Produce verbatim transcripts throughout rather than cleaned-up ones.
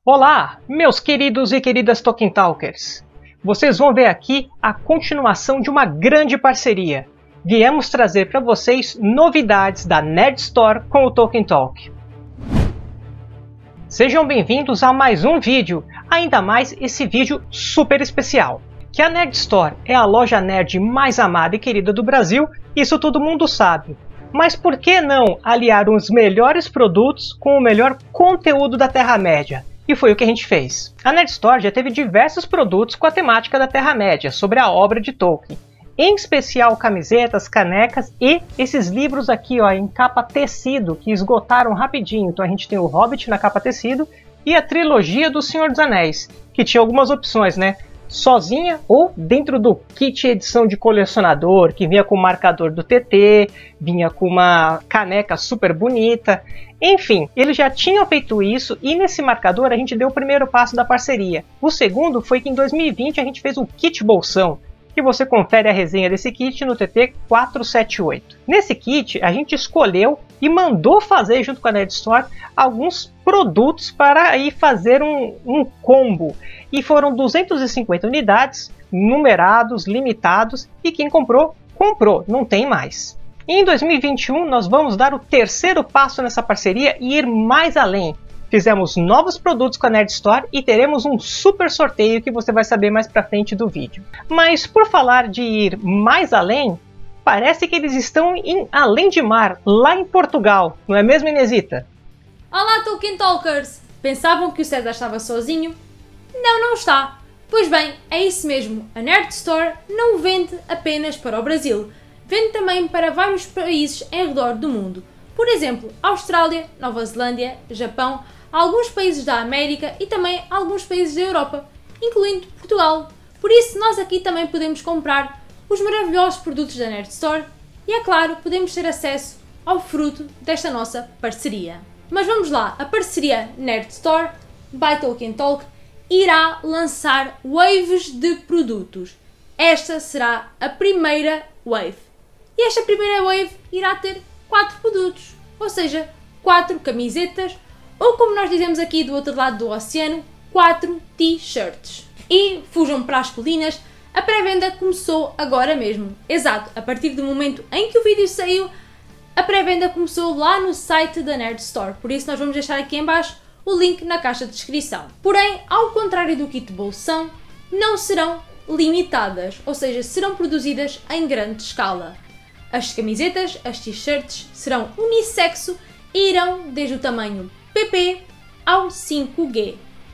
Olá, meus queridos e queridas Tolkien Talkers! Vocês vão ver aqui a continuação de uma grande parceria. Viemos trazer para vocês novidades da Nerd Store com o Tolkien Talk. Sejam bem-vindos a mais um vídeo, ainda mais esse vídeo super especial. Que a Nerd Store é a loja nerd mais amada e querida do Brasil, isso todo mundo sabe. Mas por que não aliar os melhores produtos com o melhor conteúdo da Terra-média? E foi o que a gente fez. A Nerd Store já teve diversos produtos com a temática da Terra-média, sobre a obra de Tolkien. Em especial camisetas, canecas e esses livros aqui ó, em capa tecido, que esgotaram rapidinho. Então a gente tem o Hobbit na capa tecido e a trilogia do Senhor dos Anéis, que tinha algumas opções, né? Sozinha ou dentro do kit edição de colecionador, que vinha com o marcador do T T, vinha com uma caneca super bonita. Enfim, eles já tinham feito isso e nesse marcador a gente deu o primeiro passo da parceria. O segundo foi que em dois mil e vinte a gente fez o kit bolsão, que você confere a resenha desse kit no T T quatrocentos e setenta e oito. Nesse kit a gente escolheu e mandou fazer junto com a Nerd Store alguns produtos para aí fazer um, um combo. E foram duzentas e cinquenta unidades, numerados, limitados, e quem comprou, comprou, não tem mais. E em dois mil e vinte e um nós vamos dar o terceiro passo nessa parceria e ir mais além. Fizemos novos produtos com a Nerd Store e teremos um super sorteio que você vai saber mais pra frente do vídeo. Mas por falar de ir mais além, parece que eles estão em Além de Mar, lá em Portugal, não é mesmo, Inesita? Olá, Tolkien Talkers! Pensavam que o César estava sozinho? Não, não está. Pois bem, é isso mesmo. A Nerd Store não vende apenas para o Brasil. Vende também para vários países em redor do mundo. Por exemplo, Austrália, Nova Zelândia, Japão, alguns países da América e também alguns países da Europa, incluindo Portugal. Por isso, nós aqui também podemos comprar os maravilhosos produtos da Nerd Store e, é claro, podemos ter acesso ao fruto desta nossa parceria. Mas vamos lá, a parceria Nerd Store by Tolkien Talk irá lançar waves de produtos. Esta será a primeira wave. E esta primeira wave irá ter quatro produtos, ou seja, quatro camisetas, ou como nós dizemos aqui do outro lado do oceano, quatro t-shirts. E fujam para as colinas, a pré-venda começou agora mesmo. Exato, a partir do momento em que o vídeo saiu, a pré-venda começou lá no site da Nerd Store, por isso nós vamos deixar aqui em baixo o link na caixa de descrição. Porém, ao contrário do kit bolsão, não serão limitadas, ou seja, serão produzidas em grande escala. As camisetas, as t-shirts, serão unissexo e irão desde o tamanho P P ao cinco G.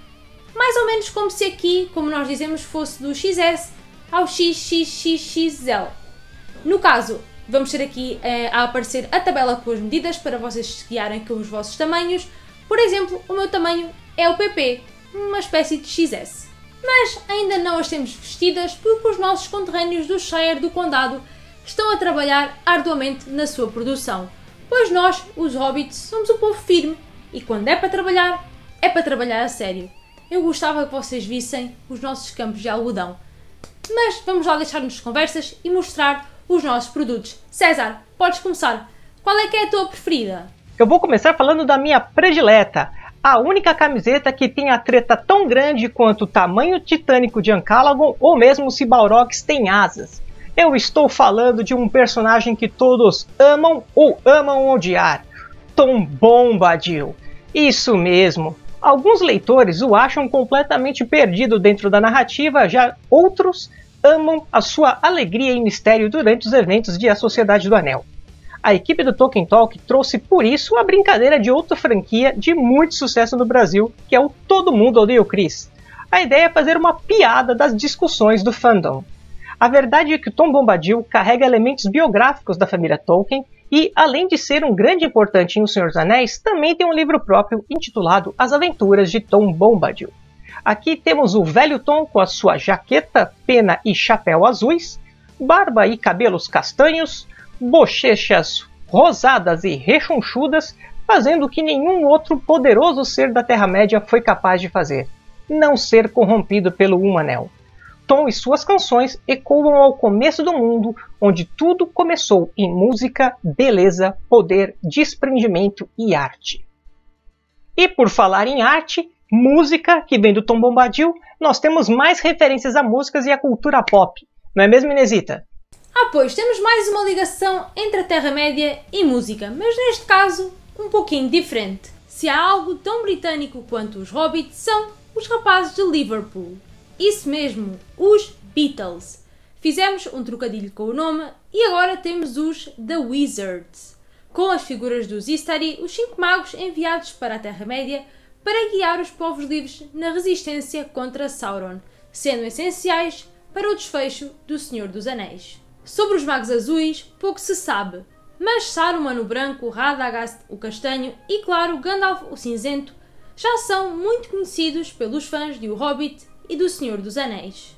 Mais ou menos como se aqui, como nós dizemos, fosse do X S ao X X X X L. No caso, vamos ter aqui eh, a aparecer a tabela com as medidas para vocês se guiarem com os vossos tamanhos. Por exemplo, o meu tamanho é o P P, uma espécie de X S. Mas ainda não as temos vestidas porque os nossos conterrâneos do Shire do Condado estão a trabalhar arduamente na sua produção. Pois nós, os Hobbits, somos um povo firme e quando é para trabalhar, é para trabalhar a sério. Eu gostava que vocês vissem os nossos campos de algodão. Mas vamos lá deixar-nos conversas e mostrar os nossos produtos. César, podes começar. Qual é que é a tua preferida? Eu vou começar falando da minha predileta. A única camiseta que tem a treta tão grande quanto o tamanho titânico de Ancalagon ou mesmo se Balrogs tem asas. Eu estou falando de um personagem que todos amam ou amam odiar. Tom Bombadil. Isso mesmo. Alguns leitores o acham completamente perdido dentro da narrativa, já outros amam a sua alegria e mistério durante os eventos de A Sociedade do Anel. A equipe do Tolkien Talk trouxe por isso a brincadeira de outra franquia de muito sucesso no Brasil, que é o Todo Mundo Odeia o Chris. A ideia é fazer uma piada das discussões do fandom. A verdade é que Tom Bombadil carrega elementos biográficos da família Tolkien e, além de ser um grande importante em O Senhor dos Anéis, também tem um livro próprio intitulado As Aventuras de Tom Bombadil. Aqui temos o velho Tom com a sua jaqueta, pena e chapéu azuis, barba e cabelos castanhos, bochechas rosadas e rechonchudas, fazendo o que nenhum outro poderoso ser da Terra-média foi capaz de fazer: não ser corrompido pelo Um Anel. Tom e suas canções ecoam ao começo do mundo, onde tudo começou em música, beleza, poder, desprendimento e arte. E por falar em arte, música, que vem do Tom Bombadil, nós temos mais referências a músicas e a cultura pop. Não é mesmo, Inesita? Ah, pois, temos mais uma ligação entre a Terra-média e música, mas neste caso, um pouquinho diferente. Se há algo tão britânico quanto os Hobbits, são os rapazes de Liverpool. Isso mesmo, os Beatles. Fizemos um trocadilho com o nome e agora temos os The Wizards, com as figuras dos Istari, os cinco magos enviados para a Terra-média para guiar os povos livres na resistência contra Sauron, sendo essenciais para o desfecho do Senhor dos Anéis. Sobre os magos azuis, pouco se sabe, mas Saruman o branco, Radagast o castanho e, claro, Gandalf o cinzento já são muito conhecidos pelos fãs de O Hobbit e do Senhor dos Anéis.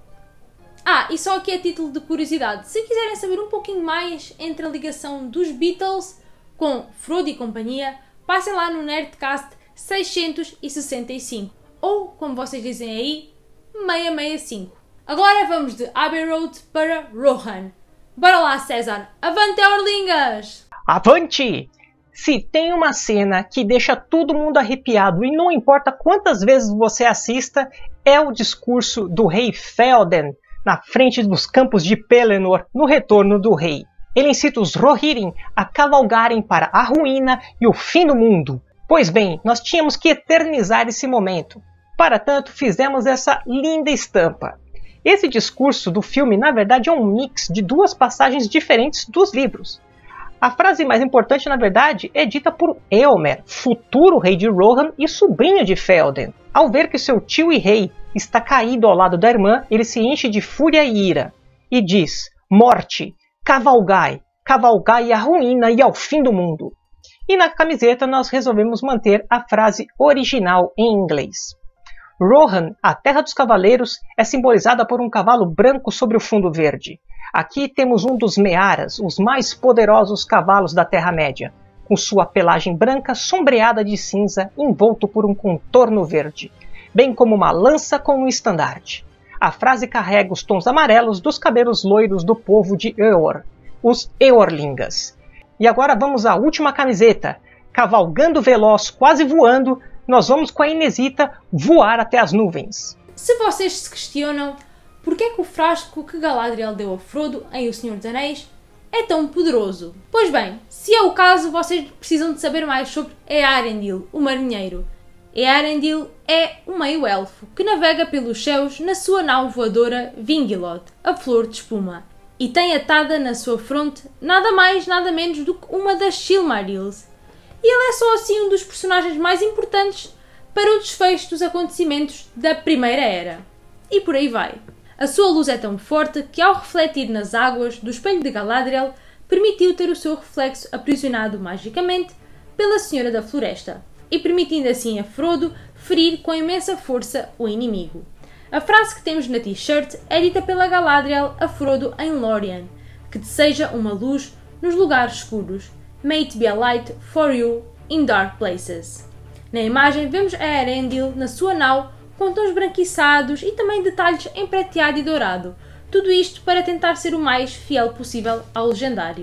Ah, e só aqui a título de curiosidade, se quiserem saber um pouquinho mais entre a ligação dos Beatles com Frodo e companhia, passem lá no Nerdcast seiscentos e sessenta e cinco, ou, como vocês dizem aí, seiscentos e sessenta e cinco. Agora vamos de Abbey Road para Rohan. Bora lá, César! Avante, Orlingas! Avante! Se tem uma cena que deixa todo mundo arrepiado e não importa quantas vezes você assista, é o discurso do rei Fëoden na frente dos campos de Pelennor no retorno do rei. Ele incita os Rohirrim a cavalgarem para a ruína e o fim do mundo. Pois bem, nós tínhamos que eternizar esse momento. Para tanto, fizemos essa linda estampa. Esse discurso do filme, na verdade, é um mix de duas passagens diferentes dos livros. A frase mais importante, na verdade, é dita por Éomer, futuro rei de Rohan e sobrinho de Fëoden. Ao ver que seu tio e rei está caído ao lado da irmã, ele se enche de fúria e ira e diz: morte, cavalgai, cavalgai à ruína e ao fim do mundo. E na camiseta nós resolvemos manter a frase original em inglês. Rohan, a Terra dos Cavaleiros, é simbolizada por um cavalo branco sobre o fundo verde. Aqui temos um dos Mearas, os mais poderosos cavalos da Terra-média, com sua pelagem branca sombreada de cinza, envolto por um contorno verde, bem como uma lança com um estandarte. A frase carrega os tons amarelos dos cabelos loiros do povo de Eor, os Eorlingas. E agora vamos à última camiseta. Cavalgando veloz, quase voando, nós vamos com a Inesita voar até as nuvens. Se vocês se questionam por que é que o frasco que Galadriel deu a Frodo em O Senhor dos Anéis é tão poderoso? Pois bem, se é o caso, vocês precisam de saber mais sobre Eärendil, o marinheiro. Eärendil é um meio-elfo que navega pelos céus na sua nau voadora Vingilot, a flor de espuma, e tem atada na sua fronte nada mais nada menos do que uma das Silmarils. E ele é só assim um dos personagens mais importantes para o desfecho dos acontecimentos da Primeira Era. E por aí vai. A sua luz é tão forte que, ao refletir nas águas do espelho de Galadriel, permitiu ter o seu reflexo aprisionado magicamente pela Senhora da Floresta, e permitindo assim a Frodo ferir com imensa força o inimigo. A frase que temos na t-shirt é dita pela Galadriel a Frodo em Lórien, que deseja uma luz nos lugares escuros. May it be a light for you in dark places. Na imagem vemos a Eärendil na sua nau com tons branquiçados e também detalhes em prateado e dourado. Tudo isto para tentar ser o mais fiel possível ao legendário.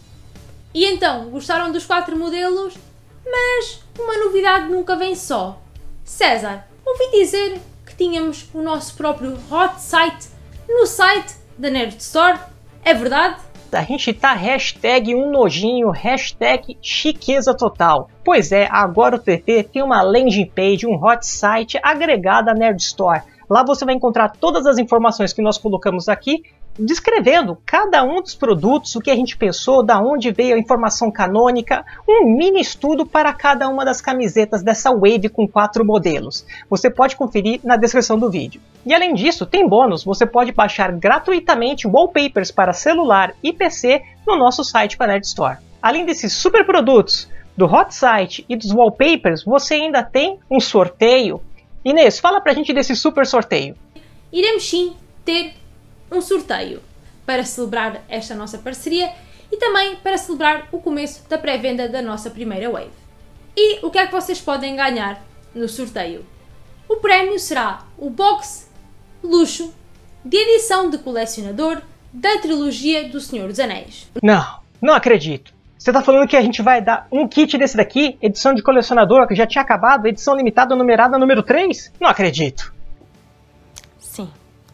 E então, gostaram dos quatro modelos? Mas uma novidade nunca vem só. César, ouvi dizer que tínhamos o nosso próprio hot site no site da Nerd Store. É verdade? A gente tá hashtag um nojinho, hashtag chiqueza total. Pois é, agora o T T tem uma landing page, um hot site agregado à Nerd Store. Lá você vai encontrar todas as informações que nós colocamos aqui, descrevendo cada um dos produtos, o que a gente pensou, da onde veio a informação canônica, um mini estudo para cada uma das camisetas dessa wave com quatro modelos. Você pode conferir na descrição do vídeo. E além disso, tem bônus, você pode baixar gratuitamente wallpapers para celular e P C no nosso site para Nerd Store. Além desses super produtos, do hot site e dos wallpapers, você ainda tem um sorteio. Inês, fala pra gente desse super sorteio. Iremos sim ter um sorteio para celebrar esta nossa parceria e também para celebrar o começo da pré-venda da nossa primeira wave. E o que é que vocês podem ganhar no sorteio? O prémio será o box luxo de edição de colecionador da trilogia do Senhor dos Anéis. Não, não acredito. Você tá falando que a gente vai dar um kit desse daqui, edição de colecionador, que já tinha acabado, edição limitada numerada número três? Não acredito. Sim,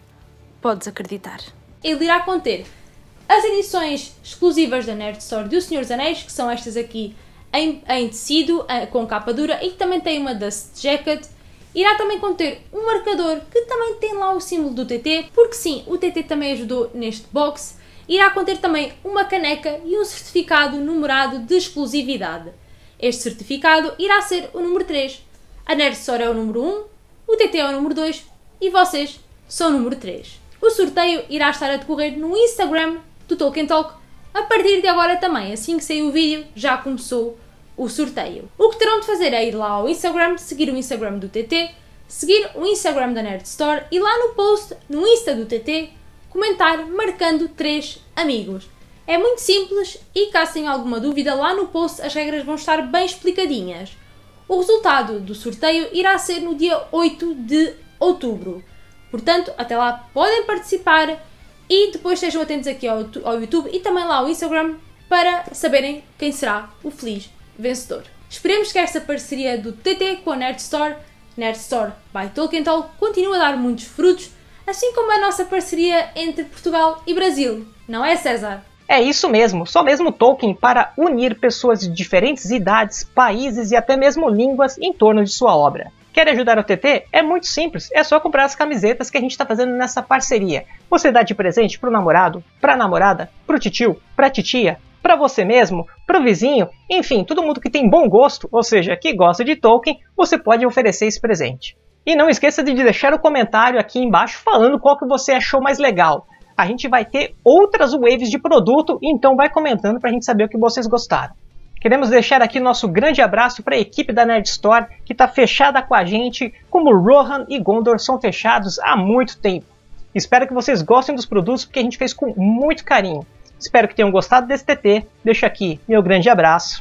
podes acreditar. Ele irá conter as edições exclusivas da Nerd Store do Senhor dos Anéis, que são estas aqui em, em tecido, com capa dura, e que também tem uma Dust Jacket. Irá também conter um marcador que também tem lá o símbolo do T T, porque sim, o T T também ajudou neste box. Irá conter também uma caneca e um certificado numerado de exclusividade. Este certificado irá ser o número três. A Nerd Store é o número um, o T T é o número dois e vocês são o número três. O sorteio irá estar a decorrer no Instagram do Tolkien Talk a partir de agora também. Assim que sair o vídeo, já começou o sorteio. O que terão de fazer é ir lá ao Instagram, seguir o Instagram do T T, seguir o Instagram da Nerd Store e lá no post, no Insta do T T, comentar marcando três amigos. É muito simples e caso tenham alguma dúvida, lá no post as regras vão estar bem explicadinhas. O resultado do sorteio irá ser no dia oito de outubro. Portanto, até lá podem participar e depois estejam atentos aqui ao, ao YouTube e também lá ao Instagram para saberem quem será o feliz vencedor. Esperemos que esta parceria do T T com a Nerd Store, Nerd Store by Tolkien Talk, continue a dar muitos frutos, assim como a nossa parceria entre Portugal e Brasil. Não é, César? É isso mesmo, só mesmo Tolkien para unir pessoas de diferentes idades, países e até mesmo línguas em torno de sua obra. Quer ajudar o T T? É muito simples, é só comprar as camisetas que a gente está fazendo nessa parceria. Você dá de presente pro namorado, pra namorada, pro titio, pra titia, pra você mesmo, pro vizinho, enfim, todo mundo que tem bom gosto, ou seja, que gosta de Tolkien, você pode oferecer esse presente. E não esqueça de deixar o comentário aqui embaixo falando qual que você achou mais legal. A gente vai ter outras waves de produto, então vai comentando pra gente saber o que vocês gostaram. Queremos deixar aqui nosso grande abraço para a equipe da Nerd Store, que está fechada com a gente, como Rohan e Gondor são fechados há muito tempo. Espero que vocês gostem dos produtos, porque a gente fez com muito carinho. Espero que tenham gostado desse T T. Deixo aqui meu grande abraço.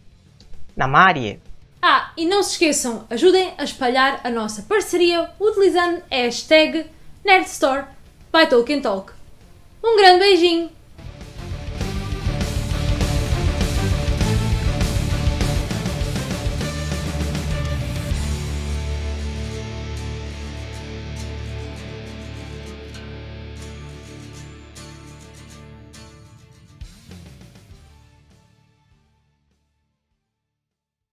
Namarie. Ah, e não se esqueçam, ajudem a espalhar a nossa parceria utilizando a hashtag Nerd Store by Tolkien Talk. Um grande beijinho!